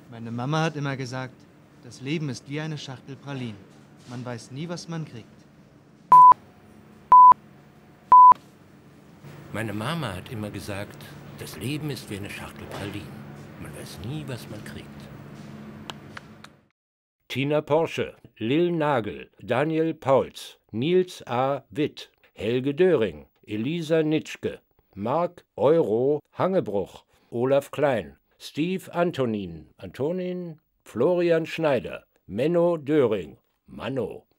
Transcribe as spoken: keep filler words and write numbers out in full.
Meine Mama hat immer gesagt, das Leben ist wie eine Schachtel Pralinen. Man weiß nie, was man kriegt. Meine Mama hat immer gesagt, das Leben ist wie eine Schachtel Pralinen. Man weiß nie, was man kriegt. Tina Porsche, Lil Nagel, Daniel Pauls, Nils A. Witt, Helge Döring, Elisa Nitschke, Mark Euro Hangebruch, Olaf Klein, Steve Antonin, Antonin, Florian Schneider, Menno Döring, Manno.